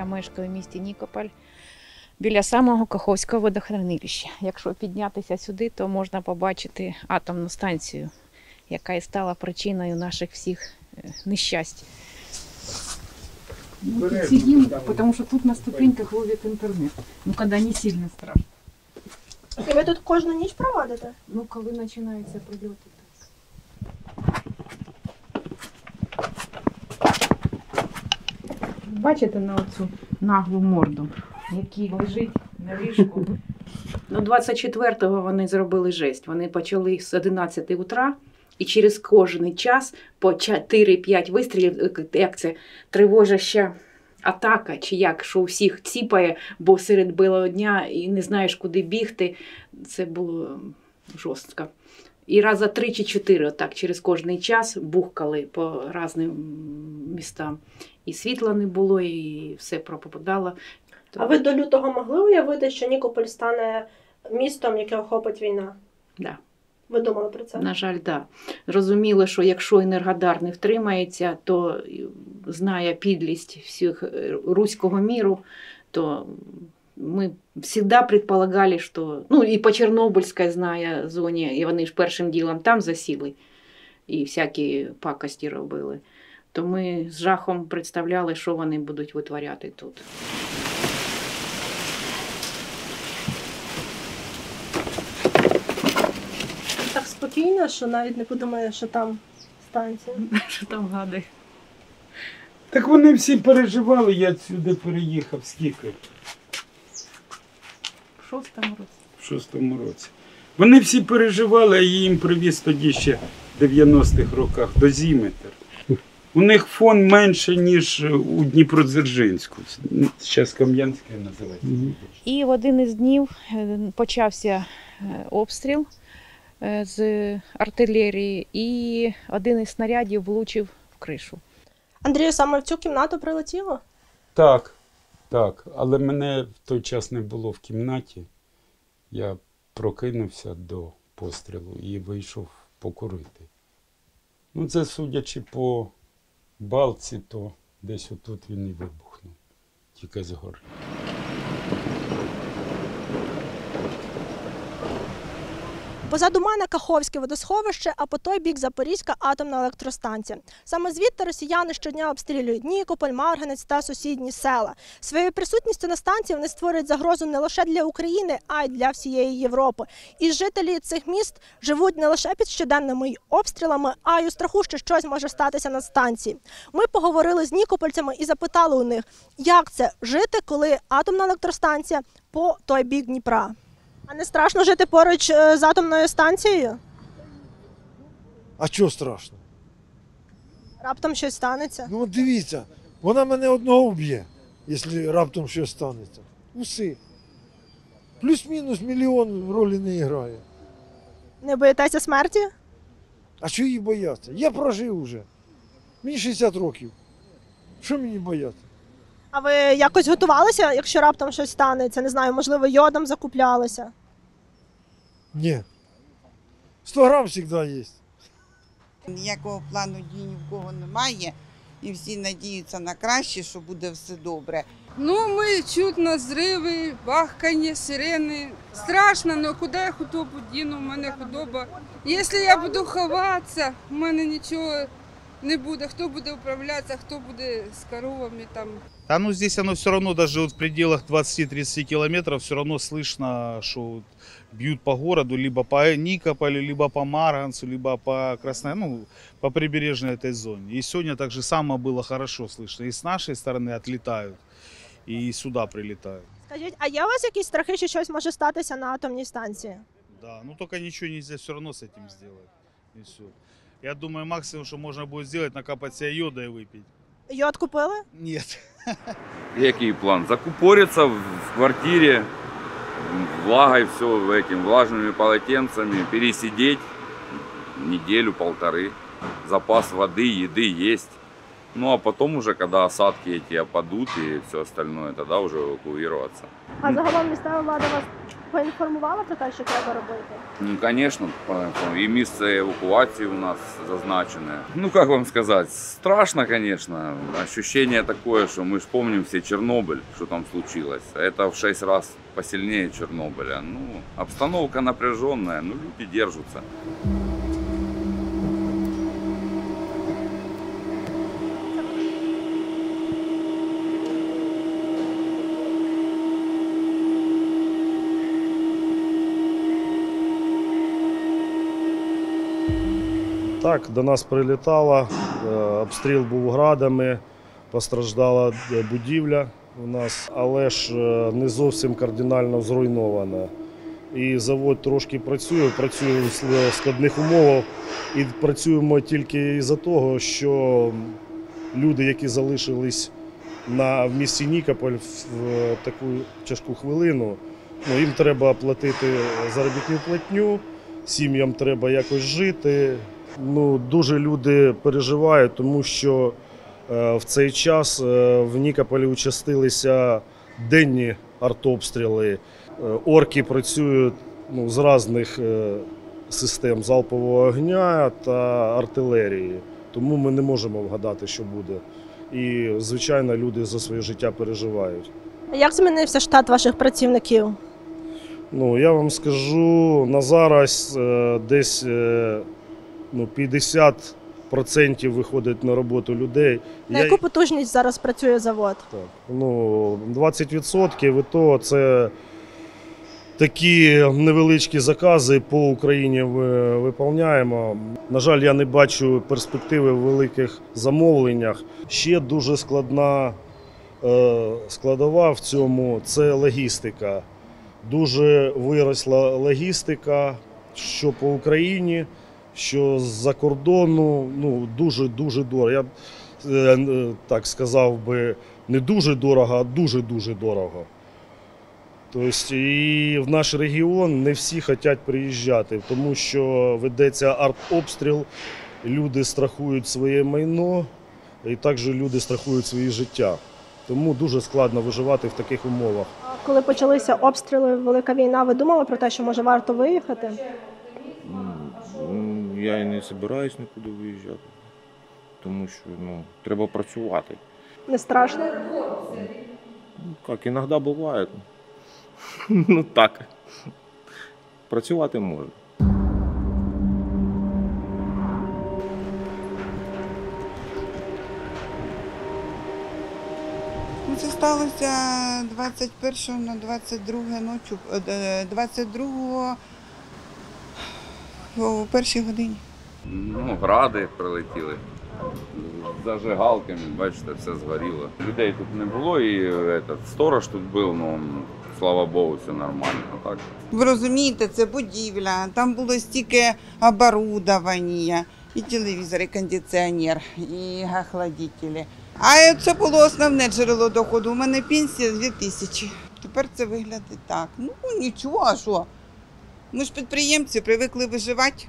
мешкаю в місті Нікополь біля самого Каховського водохранилища. Якщо піднятися сюди, то можна побачити атомну станцію, яка і стала причиною наших всіх нещасть. Мы тут сидим, потому что тут на ступеньках ловит интернет. Ну, когда не сильно страшно. І ви тут кожну ніч проводите? Ну, коли починаються прильоти. Бачите на оцю наглу морду, який лежить на ліжку? Ну, 24-го вони зробили жесть. Вони почали з 11 утра і через кожен час по 4-5 вистрілів, як це, тривожаща атака, чи як, що всіх ціпає, бо серед білого дня і не знаєш, куди бігти. Це було жорстко. І раза 3 чи 4 отак через кожний час бухкали по різним містам. І світла не було, і все пропадало. А ви до лютого могли уявити, що Нікополь стане містом, яке охопить війна? Да. Ви думали про це? На жаль, так. Да. Розуміли, що якщо Енергодар не втримається, то знає підлість всіх руського міру, то ми завжди предполагали, що, ну і по Чорнобильській знає зоні, і вони ж першим ділом там засіли і всякі пакості робили. То ми з жахом представляли, що вони будуть витворяти тут. Так спокійно, що навіть не подумає, що там станція. Що там гади? Так вони всі переживали, я сюди переїхав скільки? В 6-му році. В 6-му році. Вони всі переживали, а я їм привіз тоді ще в 90-х роках дозиметр. У них фон менше, ніж у Дніпродзержинську. Зараз Кам'янське називається. І в один із днів почався обстріл з артилерії, і один із снарядів влучив в кришу. Андрію, саме в цю кімнату прилетіло? Так, так. Але мене в той час не було в кімнаті. Я прокинувся до пострілу і вийшов покурити. Ну, це судячи по балці, то десь отут він і вибухнув. Тільки згори. Позаду мене Каховське водосховище, а по той бік Запорізька атомна електростанція. Саме звідти росіяни щодня обстрілюють Нікополь, Марганець та сусідні села. Своєю присутністю на станції вони створюють загрозу не лише для України, а й для всієї Європи. І жителі цих міст живуть не лише під щоденними обстрілами, а й у страху, що щось може статися на станції. Ми поговорили з нікопольцями і запитали у них, як це жити, коли атомна електростанція по той бік Дніпра. А не страшно жити поруч з атомною станцією? А чого страшно? Раптом щось станеться? Ну от дивіться, вона мене одного вб'є, якщо раптом щось станеться. Уси. Плюс-мінус мільйон ролі не грає. Не боїтеся смерті? А чого її бояться? Я прожив уже. Мені 60 років. Що мені бояться? А ви якось готувалися, якщо раптом щось станеться? Не знаю, можливо, йодом закуплялися? Ні. 100 грам завжди є. Ніякого плану дій ні в кого немає, і всі надіються на краще, що буде все добре. Ну, ми чутно зриви, бахкання, сирени. Страшно, але куди я худобу діну, в мене худоба. Якщо я буду ховатися, в мене нічого не буде. Хто буде управлятися, хто буде з коровами там. А ну здесь оно все равно, даже вот в пределах 20-30 километров, все равно слышно, что вот бьют по городу, либо по Никополю, либо по Марганцу, либо по Красной, ну, по прибережной этой зоне. И сегодня так же само было хорошо слышно. И с нашей стороны отлетают, и сюда прилетают. Скажіть, а є у вас якісь страхи, що щось може статися на атомній станції? Да, ну только ничего нельзя все равно с этим сделать. И все. Я думаю, максимум, что можно будет сделать, накапать себе йода и выпить. Йод купили? Нет. Який план? Закупориться в квартире, влагой, все этим, влажными полотенцами, пересидеть неделю-полторы. Запас воды, еды есть. Ну а потом уже, когда осадки эти опадут и все остальное, тогда уже эвакуироваться. А загалом місцева влада вас Ви інформували про те, що треба робити? Ну, конечно, и место эвакуации у нас зазначены. Ну, как вам сказать, страшно, конечно. Ощущение такое, что мы же помним все Чернобыль, что там случилось. Это в 6 раз посильнее Чернобыля. Ну, обстановка напряженная, но люди держатся. Так, до нас прилітало, обстріл був градами, постраждала будівля у нас, але ж не зовсім кардинально зруйнована. І завод трошки працює в складних умовах і працюємо тільки із-за того, що люди, які залишились в місті Нікополь в таку тяжку хвилину, ну, їм треба платити заробітну платню, сім'ям треба якось жити. Ну, дуже люди переживають, тому що в цей час в Нікополі участилися денні артобстріли. Орки працюють з різних систем залпового огня та артилерії, тому ми не можемо вгадати, що буде. І, звичайно, люди за своє життя переживають. Як змінився штат ваших працівників? Ну, я вам скажу, на зараз десь 50% виходить на роботу людей. На яку потужність зараз працює завод? Так, 20% і то це такі невеличкі закази по Україні виконуємо. На жаль, я не бачу перспективи в великих замовленнях. Ще дуже складова в цьому – це логістика. Дуже виросла логістика, що по Україні, що з-за кордону, дуже-дуже дорого. Я так сказав би, не дуже дорого, а дуже-дуже дорого. Тобто і в наш регіон не всі хочуть приїжджати, тому що ведеться артобстріл, люди страхують своє майно, і також люди страхують свої життя. Тому дуже складно виживати в таких умовах. Коли почалися обстріли, велика війна, ви думали про те, що може варто виїхати? Я і не збираюсь нікуди виїжджати, тому що треба працювати. Не страшно? Як, іноді буває. Ну так, працювати можна. Це сталося 21 на 22 ночі, 22 о першій годині. Ну, гради прилетіли. Зажигалками, бачите, все згоріло. Людей тут не було і сторож тут був, ну, слава Богу, все нормально. Так? Ви розумієте, це будівля, там було стільки оборудовання, і телевізор, і кондиціонер, і охладителі. А це було основне джерело доходу. У мене пенсія 2000. Тепер це виглядає так. Ну нічого, а що? Ми ж підприємці, привикли виживати.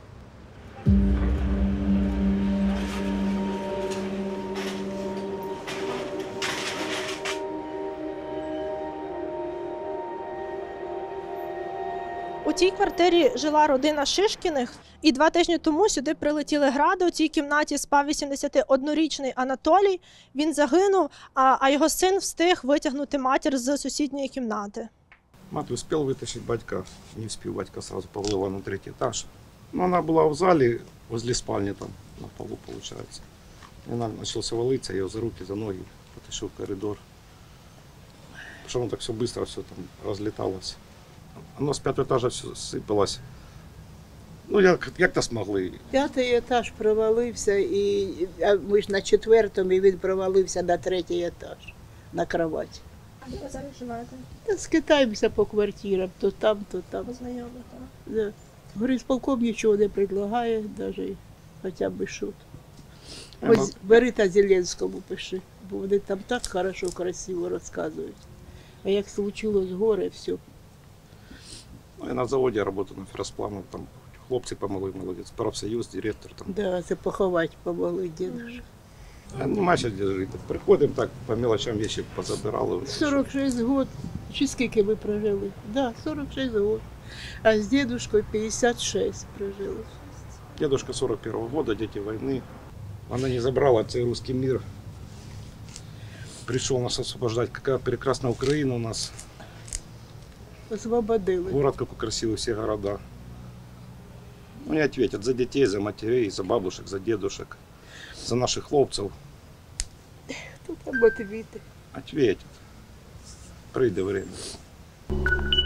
У цій квартирі жила родина Шишкіних, і 2 тижні тому сюди прилетіли гради. У цій кімнаті спав 81-річний Анатолій. Він загинув, а його син встиг витягнути матір з сусідньої кімнати. Мать успел вытащить, батька не успел, батька сразу повалила на 3-й этаж. Но она была в зале, возле спальни, там, на полу, получается. И она начала валиться, я ее за руки, за ноги потащил в коридор. Потому что так все быстро, все там разлеталось. Оно с 5-го этажа все сыпалось. Ну, як-то змогли. 5-й етаж провалився, а ми ж на 4-му, і він провалився на 3-й етаж, на кровать. А де ви зараз живете? Та скитаємося по квартирам, то там, то там. Знайомі, так? Да. Горисполком нічого не предлагає, навіть хоча б що. Ось бери та Зеленському пиши, бо вони там так хорошо, красиво розказують. А як случилось горе, все. Я на заводі працюю, на ферросплавному, там хлопці помогли, молодець, профсоюз, директор. Там. Да, це поховати помогли дідусь. Нема що жити. Приходимо так, по мелочам вещи позабирали. 46 років Чи скільки ви прожили? Да, 46 років. А з дідушкою 56 прожили. Дедушка 41-го года, дети войны. Она не забрала цей русский мир. Пришел нас освобождать. Какая прекрасная Украина у нас. Освободили. Город какой красивый, все города. Ну, не ответят за детей, за матерей, за бабушек, за дедушек, за наших хлопцев. Хто там отвіти? Ответят. Прийде время.